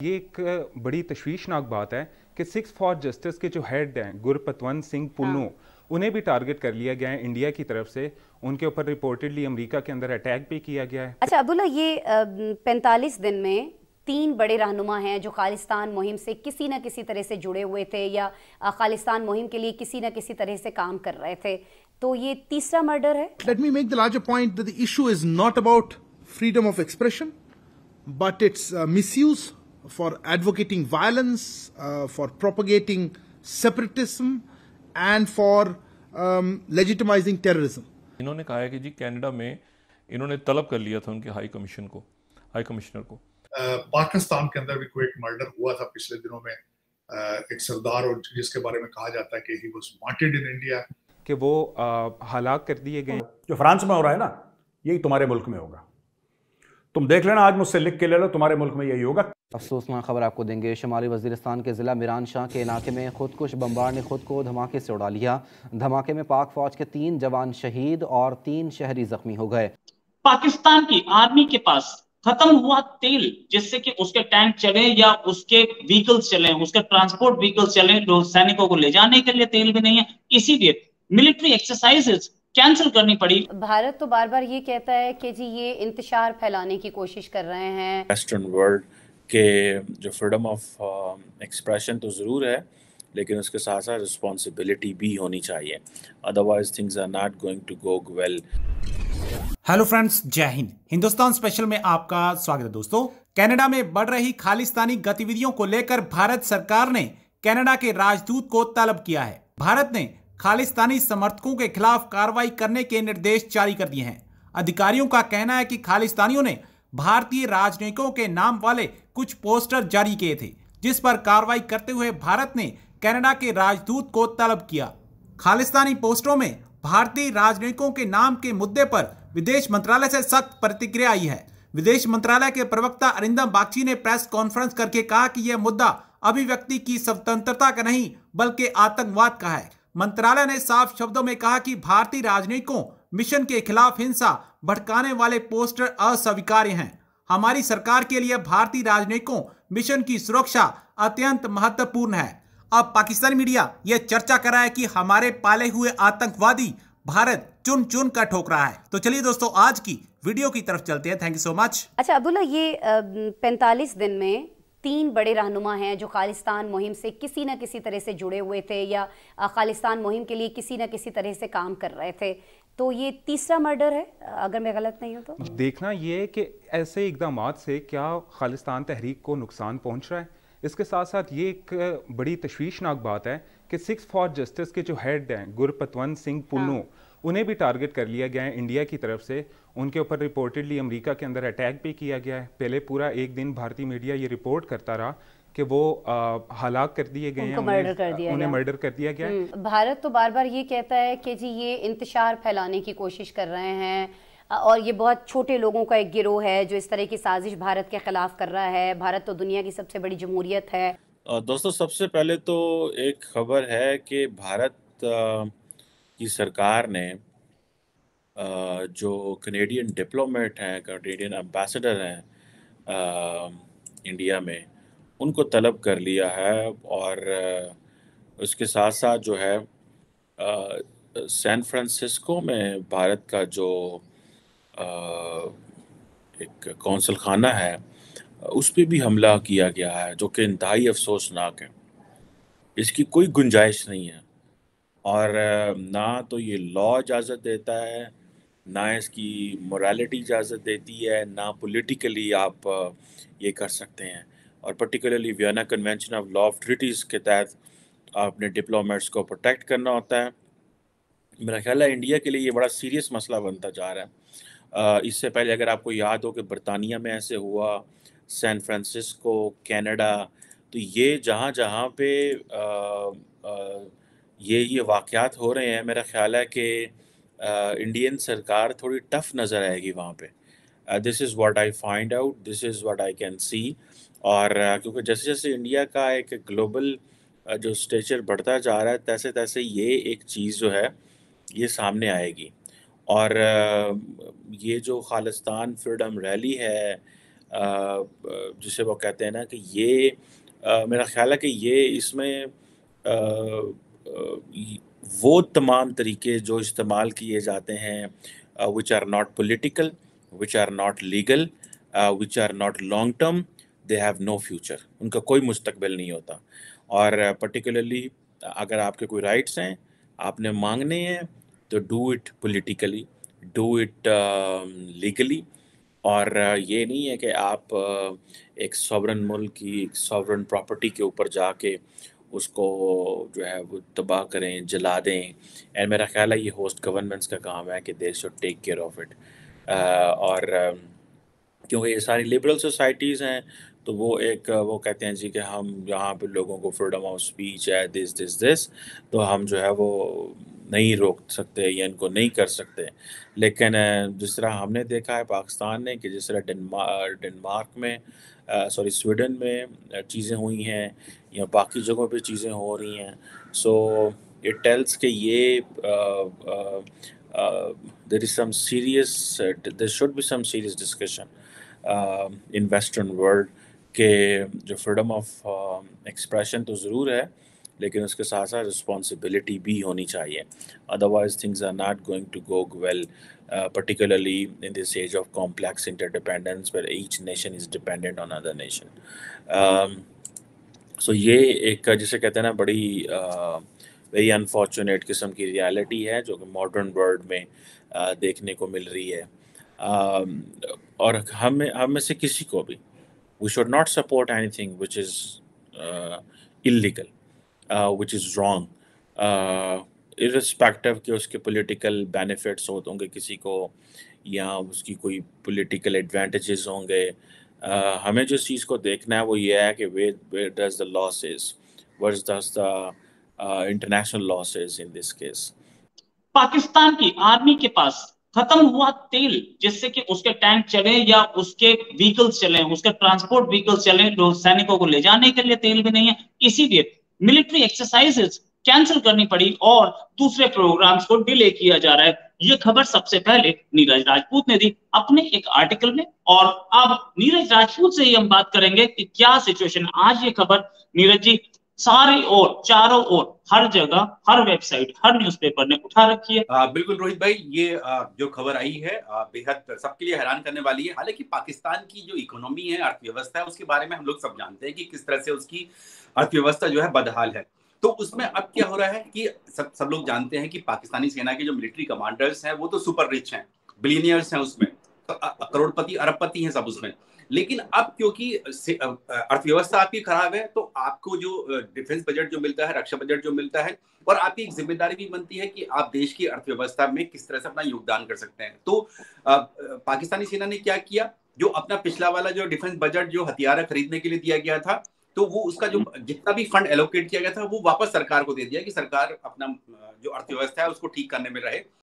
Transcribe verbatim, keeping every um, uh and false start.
یہ ایک بڑی تشویشناک بات ہے کہ سکس فار جسٹس کے جو ہیڈ ہیں گرپتونت سنگھ پنو انہیں بھی ٹارگٹ کر لیا گیا ہے انڈیا کی طرف سے. ان کے اوپر ریپورٹڈلی امریکہ کے اندر اٹیک بھی کیا گیا ہے. اچھا عبداللہ، یہ پینتالیس دن میں تین بڑے رہنما ہیں جو خالصتان مہم سے کسی نہ کسی طرح سے جڑے ہوئے تھے یا خالصتان مہم کے لیے کسی نہ کسی طرح سے کام کر رہے تھے، تو یہ تیسرا مرڈر ہے. Let me make the larger point that the issue is not about freedom of expression, but its uh, misuse for advocating violence, uh, for propagating separatism, and for um, legitimizing terrorism. انہوں نے کہا ہے کہ جی Canada میں انہوں نے طلب کر لیا تھا ان کے ہائی کمیشن کو ہائی کمشنر کو. پاکستان کے اندر بھی کوئی ایک مرڈر ہوا تھا پچھلے دنوں میں، ایک سردار، اور جس کے بارے میں کہا جاتا ہے کہ he was wanted in India, کہ وہ ہلاک کر دیے گئے. جو فرانس میں ہو رہا ہے نا، یہی تمہارے ملک میں ہوگا. تم دیکھ لینا، آج مجھ سے لکھ کے لے لو، تمہارے ملک میں یہی ہوگا. افسوسناک خبر آپ کو دیں گے. شمالی وزیرستان کے ضلع میران شاہ کے علاقے میں خودکش بمبار نے خود کو دھماکے سے اڑا لیا. دھماکے میں پاک فوج کے تین جوان شہید اور تین شہری زخمی ہو گئے. پاکستان کی آرمی کے پاس ختم ہوا تیل، جس سے کہ اس کے ٹینک چلیں یا اس کے وہیکلز چلیں، اس کے ٹرانسپورٹ وہیکلز چلیں، جو سینکوں کو لے جانے کے لیے تیل بھی نہیں ہے. اسی لیے ملٹری ایکسرسائزز کینسل کرنی پڑی. بھارت تو بار بار یہ کہتا ہے کہ جی یہ انتشار پھیلانے کی کوشش کر رہے ہیں. ویسٹرن ورلڈ کے جو فریڈم آف ایکسپریشن تو ضرور ہے، لیکن اس کے ساتھ ساتھ رسپانسبلٹی بھی ہونی چاہیے، otherwise things are not going to go well. Hello friends, Jai Hind. Hindustan special میں آپ کا سواگت ہے دوستو. کینیڈا میں بڑھ رہی خالصتانی گتیویدیوں کو لے کر بھارت سرکار نے کینیڈا کے راجدوت کو طلب کیا ہے. بھارت نے خالصتانی سمرتھکوں کے خلاف کارروائی کرنے کے نردیش جاری کر دیے ہیں. ادھیکاریوں کا کہنا ہے کہ خالصتانیوں نے بھارتی راجنیتوں کے نام والے کچھ پوسٹر جاری کیے تھے، جس پر کارروائی کرتے ہوئے بھارت نے کینیڈا کے راجدوت کو طلب کیا. خالصتانی پوسٹروں میں بھارتی راجنیتوں کے نام کے مدعے پر ودیش منترالیہ سے سخت پرتکریا آئی ہے. ودیش منترالیہ کے پروکتا ارندم باگچی نے پریس کانفرنس کر کے کہا کہ یہ مدعا ابھیویکتی کی سوتنترتا کا نہیں بلکہ آتنکواد کا ہے. منترالیہ نے صاف شبدوں میں کہا کہ بھارتی راجنیتوں مشن کے خلاف ہنسا بھڑکانے والے پوسٹر اسویکاریہ ہیں. ہماری سرکار کے لیے بھارتی راجنیتوں مشن کی سرکشا اتیانت مہتوپورن ہے. اب پاکستانی میڈیا یہ چرچا کر رہا ہے کہ ہمارے پالے ہوئے آتنکوادی بھارت چن چن کر ٹھوک رہا ہے. تو چلیے دوستو، آج کی ویڈیو کی طرف چلتے ہیں. Thank you so much. اچھا عبداللہ، یہ پینتالیس دن میں تین بڑے رہنما ہیں جو خالصتان مہم سے کسی نہ کسی طرح سے جڑے ہوئے تھے یا خالصتان مہم کے لیے کسی نہ کسی طرح سے کام کر رہے تھے، تو یہ تیسرا مرڈر ہے اگر میں غلط نہیں ہوں تو. دیکھنا یہ ہے کہ ایسے اقدامات سے کیا خالصتان تحریک کو نقصان پہنچ رہا ہے. اس کے ساتھ ساتھ یہ ایک بڑی تشویشناک بات ہے کہ سکس فار جسٹس کے جو ہیڈ ہیں گرپتونت سنگھ پنو انہیں بھی ٹارگٹ کر لیا گیا ہے انڈیا کی طرف سے. ان کے اوپر ریپورٹڈلی امریکہ کے اندر اٹیک بھی کیا گیا ہے. پہلے پورا ایک دن بھارتی میڈیا یہ رپورٹ کرتا رہا کہ وہ ہلاک کر دیے گئے ہیں، انہیں مرڈر کر دیا گیا ہے. بھارت تو بار بار یہ کہتا ہے کہ جی یہ انتشار پھیلانے کی کوشش کر رہے ہیں، اور یہ بہت چھوٹے لوگوں کا ایک گروہ ہے جو اس طرح کی سازش بھارت کے خلاف کر رہا ہے. بھارت تو دنیا کی سب سے بڑی جمہوریت ہے. دوستو، سب سے پہلے تو ایک خبر ہے کہ بھارت کی سرکار نے جو کینیڈین ڈپلومیٹ ہیں، کینیڈین امبیسڈر ہیں انڈیا میں، ان کو طلب کر لیا ہے. اور اس کے ساتھ ساتھ جو ہے سین فرانسسکو میں بھارت کا جو ایک کونسل خانہ ہے اس پہ بھی حملہ کیا گیا ہے، جو کہ انتہائی افسوسناک ہے. اس کی کوئی گنجائش نہیں ہے، اور نہ تو یہ لا اجازت دیتا ہے، نہ اس کی مورالٹی اجازت دیتی ہے، نہ پولیٹیکلی آپ یہ کر سکتے ہیں. اور particularly Vienna convention of law of treaties کے تحت آپ نے ڈپلومیٹس کو پروٹیکٹ کرنا ہوتا ہے. میرا خیال ہے انڈیا کے لیے یہ بڑا سیریس مسئلہ بنتا جا رہا ہے. اس سے پہلے اگر آپ کو یاد ہو کہ برطانیہ میں ایسے ہوا، سین فرانسسکو، کینیڈا، تو یہ جہاں جہاں پہ یہ یہ واقعات ہو رہے ہیں، میرا خیال ہے کہ انڈین سرکار تھوڑی ٹف نظر آئے گی وہاں پہ. This is what I find out, this is what I can see. اور کیونکہ جیسے جیسے انڈیا کا ایک گلوبل جو اسٹیچر بڑھتا جا رہا ہے، تیسے تیسے یہ ایک چیز جو ہے یہ سامنے آئے گی. اور یہ جو خالصتان فریڈم ریلی ہے جسے وہ کہتے ہیں نا کہ یہ میرا خیال ہے کہ یہ اس میں وہ تمام طریقے جو استعمال کیے جاتے ہیں which are not political, which are not legal, which are not long term, they have no future, ان کا کوئی مستقبل نہیں ہوتا. اور پرٹیکولرلی اگر آپ کے کوئی رائٹس ہیں، آپ نے مانگنے ہیں، تو do it politically, do it legally. اور یہ نہیں ہے کہ آپ ایک سوورن ملک کی ایک سوورن پراپرٹی کے اوپر جا کے اس کو جو ہے وہ تباہ کریں، جلا دیں. اینڈ میرا خیال ہے یہ ہوسٹ گورنمنٹس کا کام ہے کہ they should take care of it. اور کیونکہ یہ ساری لبرل سوسائٹیز ہیں تو وہ ایک وہ کہتے ہیں جی کہ ہم یہاں پہ لوگوں کو فریڈم آف اسپیچ ہے، دس دس دس تو ہم جو ہے وہ نہیں روک سکتے یا ان کو نہیں کر سکتے. لیکن جس طرح ہم نے دیکھا ہے پاکستان نے کہ جس طرح ڈنمارک میں سوری سویڈن میں چیزیں ہوئی ہیں یا باقی جگہوں پہ چیزیں ہو رہی ہیں، سو اٹ ٹیلس کہ یہ there is some serious there should be some serious discussion in western world کہ جو فریڈم آف ایکسپریشن تو ضرور ہے لیکن اس کے ساتھ ساتھ رسپانسبلٹی بھی ہونی چاہیے. Otherwise things are not going to go well, particularly in this age of complex interdependence where each nation is dependent on other nation. So یہ ایک جسے کہتے ہیں نا بڑی ویری انفارچونیٹ قسم کی ریالٹی ہے جو کہ ماڈرن ورلڈ میں دیکھنے کو مل رہی ہے. اور ہم ہم میں سے کسی کو بھی we should not support anything which is uh, illegal, uh, which is wrong, uh, irrespective کہ اس کے political benefits ہوں گے کسی کو یا اس کی کوئی political advantages ہوں گے. uh, ہمیں جس چیز کو دیکھنا ہے وہ یہ ہے کہ where, where does the law says, what does the uh, international law says in this case. Pakistan کی آرمی کے پاس ختم ہوا تیل جس سے کہ اس کے ٹینک چلیں یا اس کے ویکلز چلیں، اس کے ٹرانسپورٹ ویکلز چلیں، جو سینکوں کو لے جانے کے لیے تیل بھی نہیں ہے. اسی لیے ملٹری ایکسرسائزز کینسل کرنی پڑی اور دوسرے پروگرامز کو ڈیلے کیا جا رہا ہے. یہ خبر سب سے پہلے نیرج راجپوت نے دی اپنے ایک آرٹیکل میں، اور اب نیرج راجپوت سے ہی ہم بات کریں گے کہ کیا سچویشن. آج یہ خبر نیرج جی سارے اور چاروں اور ہر جگہ ہر ویب سائٹ ہر نیوز پیپر نے اٹھا رکھی ہے. بالکل روہت بھائی، یہ جو خبر آئی ہے بے حد سب کے لیے حیران کرنے والی ہے. حالانکہ پاکستان کی جو اکنومی ہے، ارتھ ویوستھا ہے، اس کے بارے میں ہم لوگ سب جانتے ہیں کہ کس طرح سے اس کی ارتھ ویوستھا جو ہے بدحال ہے. تو اس میں اب کیا ہو رہا ہے کہ سب سب لوگ جانتے ہیں کہ پاکستانی سینا کے جو ملٹری کمانڈرز ہیں وہ تو سپر ریچ ہیں، بلینئرز ہیں، اس میں کروڑ پتی ارب پتی ہیں سب اس میں. لیکن اب کیونکہ ارتھ ویوستھا آپ کی خراب ہے تو آپ کو جو ڈیفنس بجٹ جو ملتا ہے، رکشا بجٹ جو ملتا ہے، اور آپ کی ایک ذمہ داری بھی بنتی ہے کہ آپ دیش کی ارتھ ویوستھا میں کس طرح سے اپنا یوگدان کر سکتے ہیں. تو پاکستانی سینا نے کیا کیا، جو اپنا پچھلا والا جو ڈیفنس بجٹ جو ہتھیار خریدنے کے لیے دیا گیا تھا، تو وہ اس کا جو جتنا بھی فنڈ ایلوکیٹ کیا گیا تھا وہ واپس سرکار کو دے دیا کہ سرکار اپنا جو ارتھ ویوستھا ہے اس کو ٹھیک کرنے میں رہے.